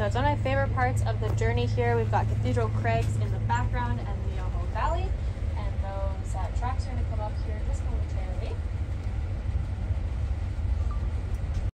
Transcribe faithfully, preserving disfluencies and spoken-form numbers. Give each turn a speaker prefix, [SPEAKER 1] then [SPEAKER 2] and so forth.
[SPEAKER 1] So it's one of my favorite parts of the journey here. We've got Cathedral Crags in the background, and